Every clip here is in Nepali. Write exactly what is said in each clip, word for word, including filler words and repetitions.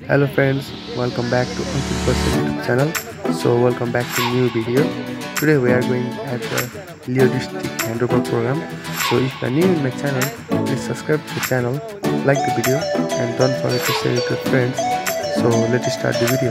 Hello friends, welcome back to Ankit YouTube channel. So welcome back to new video. Today we are going at the Viedo district handover program. So if you are new in my channel, please subscribe to the channel, like the video, and don't forget to share it with friends. So let's start the video.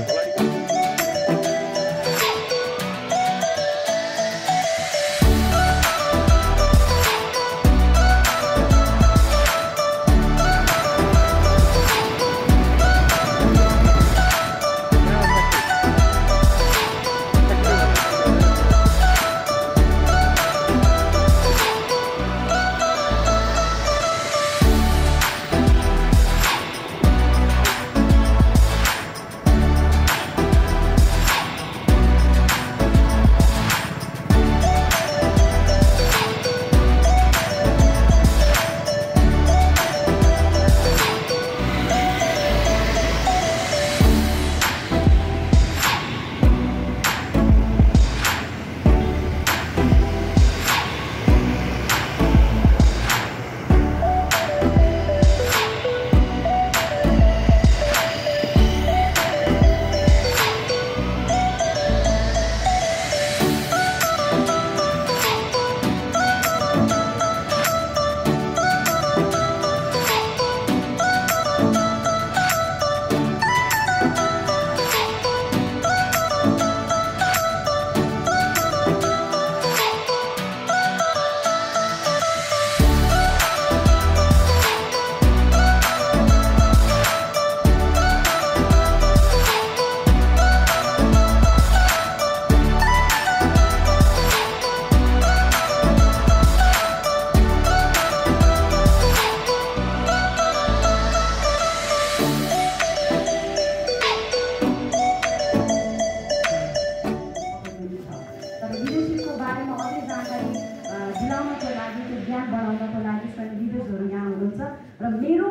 मेरो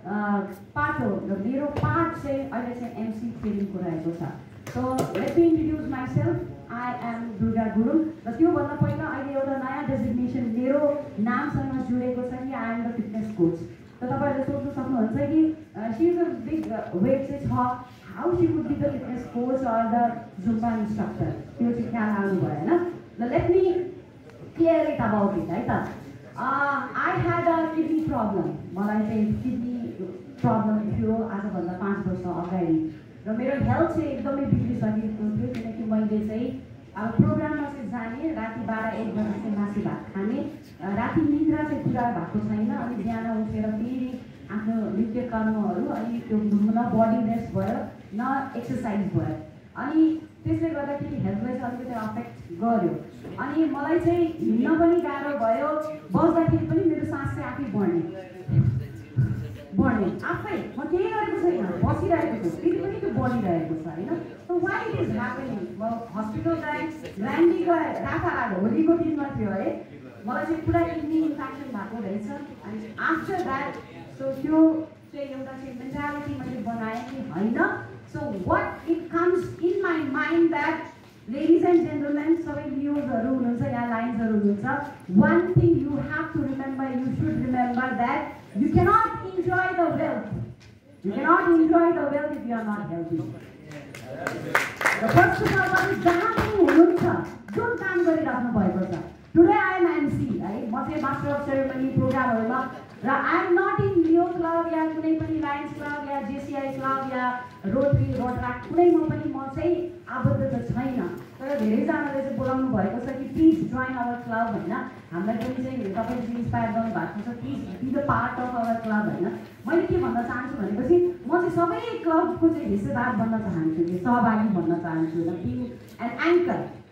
पार्ट हो र मेरो पार्ट चाहिँ अहिले चाहिँ एमसी ट्रेनिङको रहेको छ. So let me introduce myself. I am Durga Gurung र त्योभन्दा पहिला अहिले एउटा नयाँ डेजिग्नेसन मेरो नामसँग जुडेको छ कि I am the fitness coach. त तपाईँहरूले सोच्नु सक्नुहुन्छ कि she is a big weight चाहिँ छ, how she would be the fitness coach or the Zumba instructor, त्यो चाहिँ ख्याल आउनु भयो होइन. ल let me clear it about it है त. I had a kidney problem. मलाई चाहिँ किडनी प्रब्लम थियो आजभन्दा पाँच वर्ष अगाडि र मेरो हेल्थ चाहिँ एकदमै बिग्रिसकेको थियो, किनकि मैले चाहिँ अब प्रोग्राममा चाहिँ जाने, राति बाह्र एक बजी चाहिँ मासु भात खाने, राति निद्रा चाहिँ पुरा भएको छैन, अनि बिहान उठेर फेरि आफ्नो नित्य कर्महरू, अनि त्यो न बडी रेस्ट भयो न एक्सर्साइज भयो, अनि त्यसले गर्दाखेरि हेल्थलाई चाहिँ अलिकति अफेक्ट गर्यो. अनि मलाई चाहिँ हिँड्न पनि गाह्रो भयो, बस्दाखेरि पनि मेरो सास चाहिँ आफै बढ्ने बढ्ने आफै. म केही गरेको छैन, बसिरहेको छु, फेरि पनि त्यो बढिरहेको छ होइन. So why it is happening. म हस्पिटल गएँ, ग्रान्डी गएँ, रातारात होलीको दिनमा थियो है, मलाई चाहिँ पुरा किडनी इन्फेक्सन भएको रहेछ. अनि आफ्टर द्याट सो त्यो चाहिँ एउटा चाहिँ मेन्टालिटी मैले बनाएँ कि होइन. So what it comes in my mind that ladies and gentlemen, सबै न्युजहरू हुनुहुन्छ, यहाँ लाइन्सहरू हुनुहुन्छ, one thing you have to remember, you should remember that you cannot enjoy the wealth. You cannot enjoy the wealth if you are not healthy. The first of all, what is जहाँ पनि हुनुहुन्छ, जुन काम गरिराख्नु भएको छ. Today I am M C, है, म चाहिँ मास्टर अफ सेरेमनी प्रोग्रामहरूमा, र I am not in Leo club या कुनै पनि लायन्स क्लब या जेसिआई क्लब या रोटरी रोटराक कुनैमा पनि म चाहिँ आबद्ध त छैन. तर धेरैजनाले चाहिँ बोलाउनु भएको छ कि प्लिज जोइन आवर क्लब होइन, हामीलाई पनि चाहिँ तपाईँले चाहिँ इन्सपायर गर्नु भएको छ, please be the part of our club होइन. मैले के भन्न चाहन्छु भनेपछि म चाहिँ सबै क्लबको चाहिँ हिस्सेदार बन्न चाहन्छु, कि सहभागी बन्न चाहन्छु, र बिङ एन एङ्कर.